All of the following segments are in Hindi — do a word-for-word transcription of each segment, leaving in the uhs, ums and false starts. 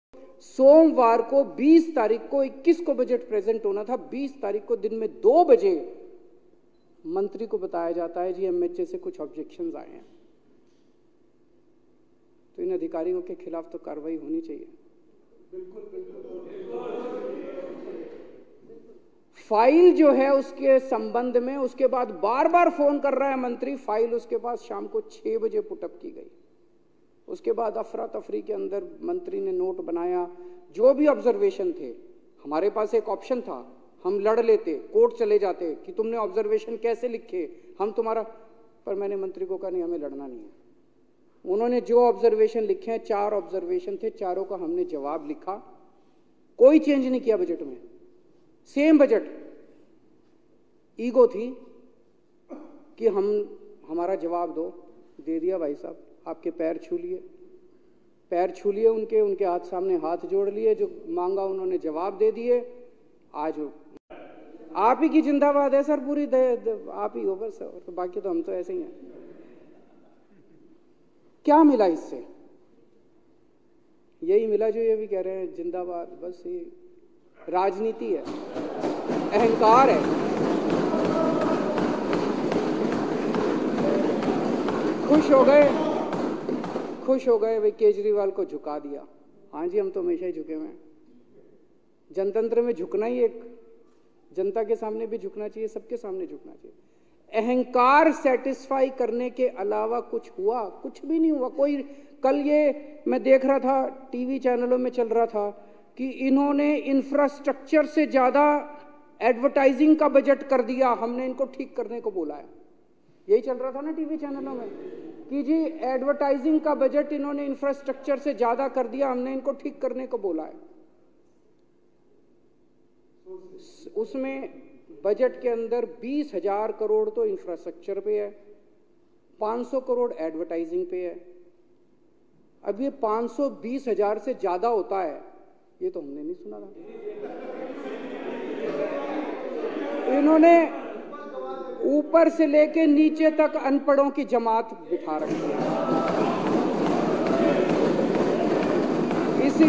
सोमवार को बीस तारीख को इक्कीस को बजट प्रेजेंट होना था। बीस तारीख को दिन में दो बजे मंत्री को बताया जाता है जी एमएचए से कुछ ऑब्जेक्शंस आए हैं। तो इन अधिकारियों के खिलाफ तो कार्रवाई होनी चाहिए। बिल्कुल बिल्कुल। फाइल जो है उसके संबंध में उसके बाद बार बार फोन कर रहा है मंत्री। फाइल उसके बाद शाम को छह बजे पुटअप की गई। उसके बाद अफरा तफरी के अंदर मंत्री ने नोट बनाया, जो भी ऑब्जर्वेशन थे। हमारे पास एक ऑप्शन था, हम लड़ लेते, कोर्ट चले जाते कि तुमने ऑब्जर्वेशन कैसे लिखे, हम तुम्हारा, पर मैंने मंत्री को कहा नहीं, हमें लड़ना नहीं है। उन्होंने जो ऑब्जर्वेशन लिखे हैं, चार ऑब्जर्वेशन थे, चारों का हमने जवाब लिखा। कोई चेंज नहीं किया बजट में, सेम बजट। ईगो थी कि हम हमारा जवाब दो, दे दिया भाई साहब। आपके पैर छू लिए, पैर छू लिए उनके, उनके हाथ सामने हाथ जोड़ लिए, जो मांगा उन्होंने जवाब दे दिए। आज आप ही की जिंदाबाद है सर, पूरी दे, दे, आप ही हो बस, तो बाकी तो हम तो ऐसे ही हैं। क्या मिला इससे? यही मिला जो ये भी कह रहे हैं जिंदाबाद। बस ये राजनीति है, अहंकार है। खुश हो गए, खुश हो गए वे केजरीवाल को झुका दिया। हाँ जी, हम तो हमेशा ही झुके हुए हैं। जनतंत्र में झुकना ही एक, जनता के सामने भी झुकना चाहिए, सबके सामने झुकना चाहिए। अहंकार सेटिस्फाई करने के अलावा कुछ हुआ? कुछ भी नहीं हुआ। कोई, कल ये मैं देख रहा था, टीवी चैनलों में चल रहा था कि इन्होंने इंफ्रास्ट्रक्चर से ज्यादा एडवर्टाइजिंग का बजट कर दिया, हमने इनको ठीक करने को बोला है। यही चल रहा था ना टीवी चैनलों में कि जी एडवर्टाइजिंग का बजट इन्होंने इंफ्रास्ट्रक्चर से ज्यादा कर दिया, हमने इनको ठीक करने को बोला है। उसमें बजट के अंदर बीस हजार करोड़ तो इंफ्रास्ट्रक्चर पे है, पाँच सौ करोड़ एडवर्टाइजिंग पे है। अब ये पाँच सौ बीस हजार से ज्यादा होता है, ये तो हमने नहीं सुना था। इन्होंने ऊपर से लेके नीचे तक अनपढ़ों की जमात बिठा रखी है। इसी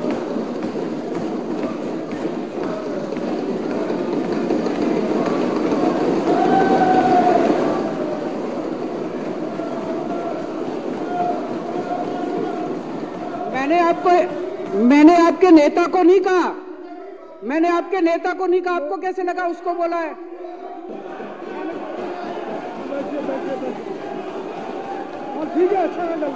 मैंने आपको मैंने आपके नेता को नहीं कहा, मैंने आपके नेता को नहीं कहा, आपको कैसे लगा उसको बोला है? ठीक है, अच्छा है।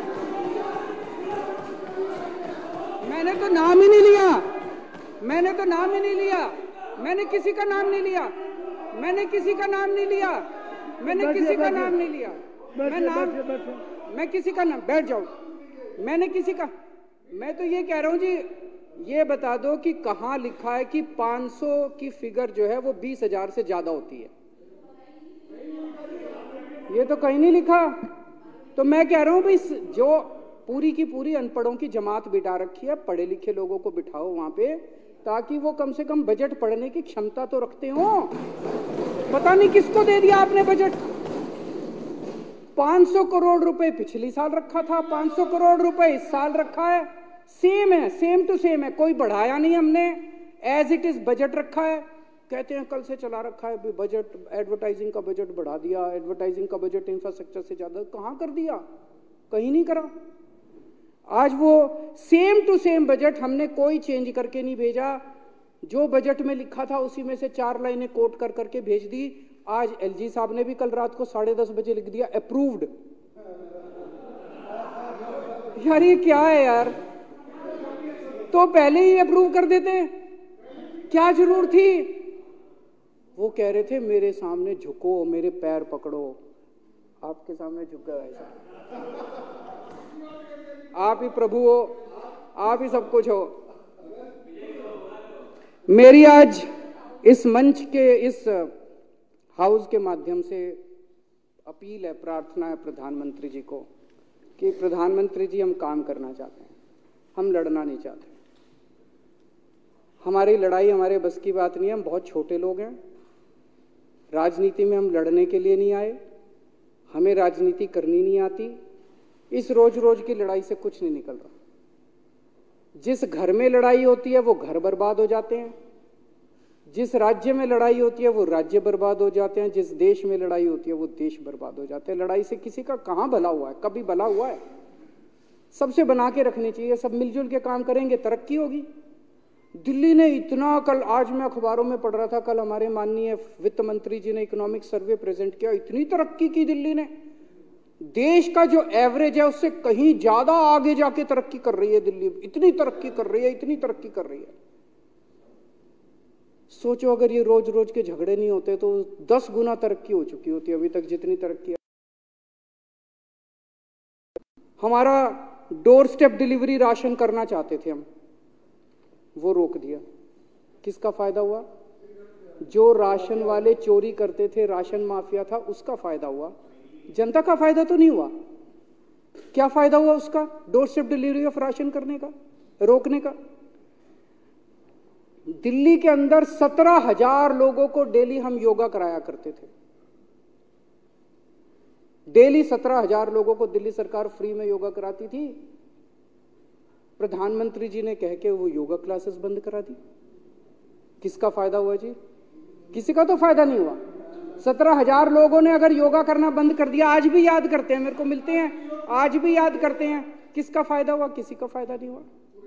मैंने तो नाम ही नहीं लिया, मैंने तो नाम ही नहीं लिया, मैंने किसी का नाम नहीं लिया, मैंने किसी का नाम नहीं लिया, मैंने किसी का नाम नहीं लिया। मैं नाम मैं किसी का नाम, बैठ जाओ, मैंने किसी का, मैं तो ये कह रहा हूं जी, ये बता दो कि कहां लिखा है कि पाँच सौ की फिगर जो है वो बीस हजार से ज्यादा होती है? ये तो कहीं नहीं लिखा। तो मैं कह रहा हूं भाई, जो पूरी की पूरी अनपढ़ों की जमात बिठा रखी है, पढ़े लिखे लोगों को बिठाओ वहां पे, ताकि वो कम से कम बजट पढ़ने की क्षमता तो रखते हो। पता नहीं किसको दे दिया आपने बजट। पाँच सौ करोड़ रुपए पिछली साल रखा था, पाँच सौ करोड़ रुपए इस साल रखा है, सेम है, सेम टू सेम है, कोई बढ़ाया नहीं हमने, एज इट इज बजट रखा है। कहते हैं कल से चला रखा है बजट, एडवर्टाइजिंग का बजट बढ़ा दिया, एडवर्टाइजिंग का बजट इंफ्रास्ट्रक्चर से ज्यादा। कहां कर दिया? कहीं नहीं करा। आज वो सेम टू सेम बजट हमने कोई चेंज करके नहीं भेजा, जो बजट में लिखा था उसी में से चार लाइनें कोट कर करके भेज दी। आज एलजी साहब ने भी कल रात को साढ़े दस बजे लिख दिया अप्रूव्ड। यार ये क्या है यार, तो पहले ही अप्रूव कर देते, क्या जरूर थी? वो कह रहे थे मेरे सामने झुको, मेरे पैर पकड़ो। आपके सामने झुक गया ऐसा? आप ही प्रभु हो, आप ही सब कुछ हो। मेरी आज इस मंच के, इस हाउस के माध्यम से अपील है, प्रार्थना है प्रधानमंत्री जी को कि प्रधानमंत्री जी, हम काम करना चाहते हैं, हम लड़ना नहीं चाहते। हमारी लड़ाई हमारे बस की बात नहीं है, हम बहुत छोटे लोग हैं। राजनीति में हम लड़ने के लिए नहीं आए, हमें राजनीति करनी नहीं आती। इस रोज रोज की लड़ाई से कुछ नहीं निकल रहा। जिस घर में लड़ाई होती है वो घर बर्बाद हो जाते हैं, जिस राज्य में लड़ाई होती है वो राज्य बर्बाद हो जाते हैं, जिस देश में लड़ाई होती है वो देश बर्बाद हो जाते हैं। लड़ाई से किसी का कहां भला हुआ है? कभी भला हुआ है? सबसे बना के रखनी चाहिए, सब मिलजुल के काम करेंगे, तरक्की होगी। दिल्ली ने इतना, कल आज मैं अखबारों में पढ़ रहा था, कल हमारे माननीय वित्त मंत्री जी ने इकोनॉमिक सर्वे प्रेजेंट किया, इतनी तरक्की की दिल्ली ने, देश का जो एवरेज है उससे कहीं ज्यादा आगे जाके तरक्की कर रही है दिल्ली, इतनी तरक्की कर रही है, इतनी तरक्की कर रही है। सोचो अगर ये रोज रोज के झगड़े नहीं होते तो दस गुना तरक्की हो चुकी होती अभी तक जितनी तरक्की। हमारा डोर स्टेप डिलीवरी राशन करना चाहते थे हम, वो रोक दिया। किसका फायदा हुआ? जो राशन वाले चोरी करते थे, राशन माफिया था, उसका फायदा हुआ, जनता का फायदा तो नहीं हुआ। क्या फायदा हुआ उसका? Doorstep delivery of ration करने का, रोकने का। दिल्ली के अंदर सत्रह हजार लोगों को डेली हम योगा कराया करते थे, डेली सत्रह हजार लोगों को दिल्ली सरकार फ्री में योगा कराती थी। प्रधानमंत्री जी ने कह के वो योगा क्लासेस बंद करा दी। किसका फायदा हुआ जी? किसी का तो फायदा नहीं हुआ। सत्रह हजार लोगों ने अगर योगा करना बंद कर दिया, आज भी याद करते हैं, मेरे को मिलते हैं, आज भी याद करते हैं, किसका फायदा हुआ? किसी का फायदा नहीं हुआ।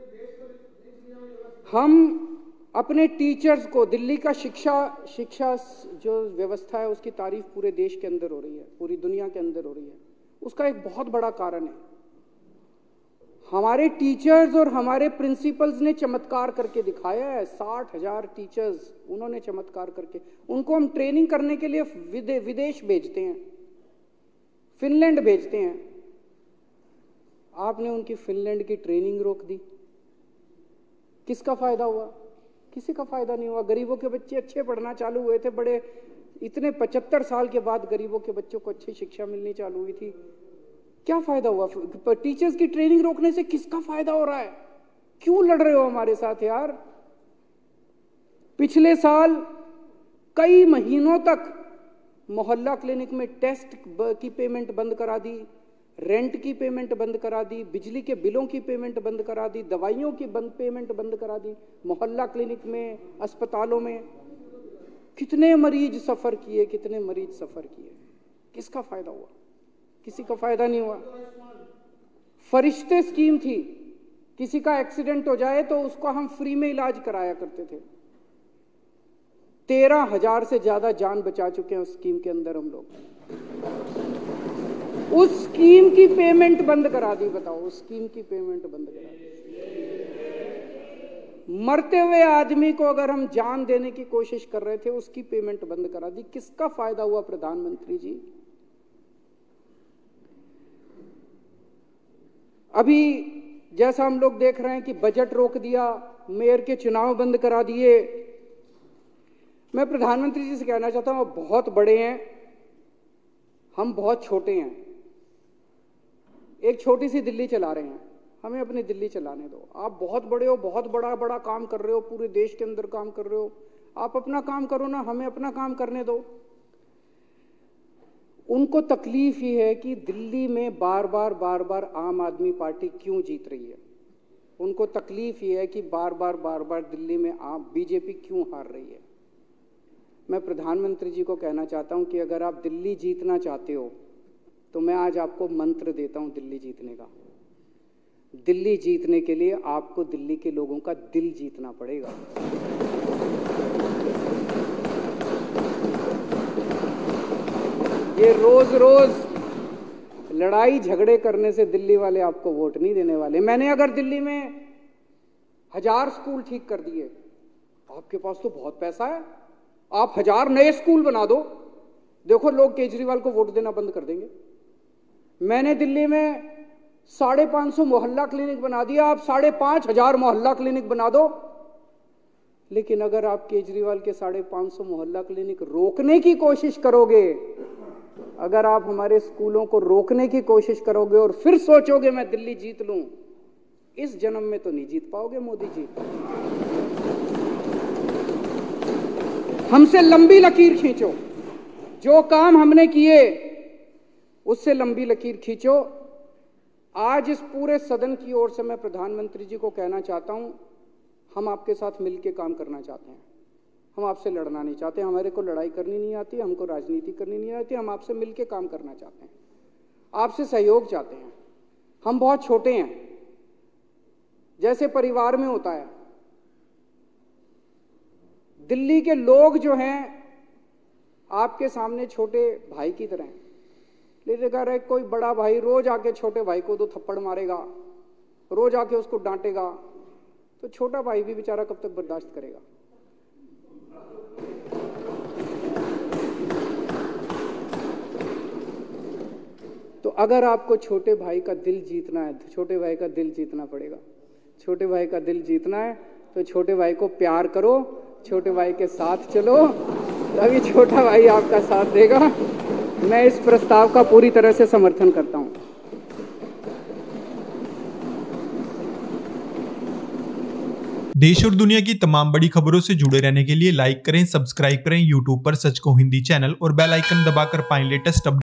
हम अपने टीचर्स को, दिल्ली का शिक्षा शिक्षा जो व्यवस्था है उसकी तारीफ पूरे देश के अंदर हो रही है, पूरी दुनिया के अंदर हो रही है। उसका एक बहुत बड़ा कारण है हमारे टीचर्स और हमारे प्रिंसिपल्स ने चमत्कार करके दिखाया है। साठ हजार टीचर्स उन्होंने चमत्कार करके, उनको हम ट्रेनिंग करने के लिए विदे, विदेश भेजते हैं, फिनलैंड भेजते हैं। आपने उनकी फिनलैंड की ट्रेनिंग रोक दी। किसका फायदा हुआ? किसी का फायदा नहीं हुआ। गरीबों के बच्चे अच्छे पढ़ना चालू हुए थे, बड़े इतने पचहत्तर साल के बाद गरीबों के बच्चों को अच्छी शिक्षा मिलनी चालू हुई थी। क्या फायदा हुआ? टीचर्स की ट्रेनिंग रोकने से किसका फायदा हो रहा है? क्यों लड़ रहे हो हमारे साथ यार? पिछले साल कई महीनों तक मोहल्ला क्लिनिक में टेस्ट की पेमेंट बंद करा दी, रेंट की पेमेंट बंद करा दी, बिजली के बिलों की पेमेंट बंद करा दी, दवाइयों की बंद पेमेंट बंद करा दी। मोहल्ला क्लिनिक में, अस्पतालों में कितने मरीज सफर किए, कितने मरीज सफर किए। किसका फायदा हुआ? किसी का फायदा नहीं हुआ। फरिश्ते स्कीम थी, किसी का एक्सीडेंट हो जाए तो उसको हम फ्री में इलाज कराया करते थे। तेरह हजार से ज्यादा जान बचा चुके हैं उस स्कीम के अंदर हम लोग। उस स्कीम की पेमेंट बंद करा दी। बताओ, उस स्कीम की पेमेंट बंद करा दी। मरते हुए आदमी को अगर हम जान देने की कोशिश कर रहे थे, उसकी पेमेंट बंद करा दी। किसका फायदा हुआ प्रधानमंत्री जी? अभी जैसा हम लोग देख रहे हैं कि बजट रोक दिया, मेयर के चुनाव बंद करा दिए। मैं प्रधानमंत्री जी से कहना चाहता हूं, बहुत बड़े हैं, हम बहुत छोटे हैं। एक छोटी सी दिल्ली चला रहे हैं, हमें अपनी दिल्ली चलाने दो। आप बहुत बड़े हो, बहुत बड़ा बड़ा काम कर रहे हो, पूरे देश के अंदर काम कर रहे हो, आप अपना काम करो ना, हमें अपना काम करने दो। उनको तकलीफ ही है कि दिल्ली में बार बार बार बार आम आदमी पार्टी क्यों जीत रही है। उनको तकलीफ ही है कि बार बार बार बार दिल्ली में आप बीजेपी क्यों हार रही है। मैं प्रधानमंत्री जी को कहना चाहता हूं कि अगर आप दिल्ली जीतना चाहते हो तो मैं आज आपको मंत्र देता हूं दिल्ली जीतने का। दिल्ली जीतने के लिए आपको दिल्ली के लोगों का दिल जीतना पड़ेगा। ये रोज रोज लड़ाई झगड़े करने से दिल्ली वाले आपको वोट नहीं देने वाले। मैंने अगर दिल्ली में हजार स्कूल ठीक कर दिए, आपके पास तो बहुत पैसा है, आप हजार नए स्कूल बना दो, देखो लोग केजरीवाल को वोट देना बंद कर देंगे। मैंने दिल्ली में साढ़े पांच सौ मोहल्ला क्लिनिक बना दिया, आप साढ़े पांच हजार मोहल्ला क्लिनिक बना दो। लेकिन अगर आप केजरीवाल के साढ़े पांच सौ मोहल्ला क्लिनिक रोकने की कोशिश करोगे, अगर आप हमारे स्कूलों को रोकने की कोशिश करोगे और फिर सोचोगे मैं दिल्ली जीत लूं, इस जन्म में तो नहीं जीत पाओगे मोदी जी। हमसे लंबी लकीर खींचो, जो काम हमने किए उससे लंबी लकीर खींचो। आज इस पूरे सदन की ओर से मैं प्रधानमंत्री जी को कहना चाहता हूं, हम आपके साथ मिलकर काम करना चाहते हैं। हम आपसे लड़ना नहीं चाहते, हमारे को लड़ाई करनी नहीं आती, हमको राजनीति करनी नहीं आती। हम आपसे मिलकर काम करना चाहते हैं, आपसे सहयोग चाहते हैं। हम बहुत छोटे हैं, जैसे परिवार में होता है। दिल्ली के लोग जो हैं आपके सामने छोटे भाई की तरह हैं। लेकिन अगर एक कोई बड़ा भाई रोज आके छोटे भाई को दो थप्पड़ मारेगा, रोज आके उसको डांटेगा, तो छोटा भाई भी बेचारा कब तक बर्दाश्त करेगा। तो अगर आपको छोटे भाई का दिल जीतना है तो छोटे भाई का दिल जीतना पड़ेगा। छोटे भाई का दिल जीतना है तो छोटे भाई को प्यार करो, छोटे भाई के साथ चलो, तभी छोटा भाई आपका साथ देगा। मैं इस प्रस्ताव का पूरी तरह से समर्थन करता हूं। देश और दुनिया की तमाम बड़ी खबरों से जुड़े रहने के लिए लाइक करें, सब्सक्राइब करें यूट्यूब पर सच को हिंदी चैनल और बेल आइकन दबाकर पाएं लेटेस्ट अपडेट।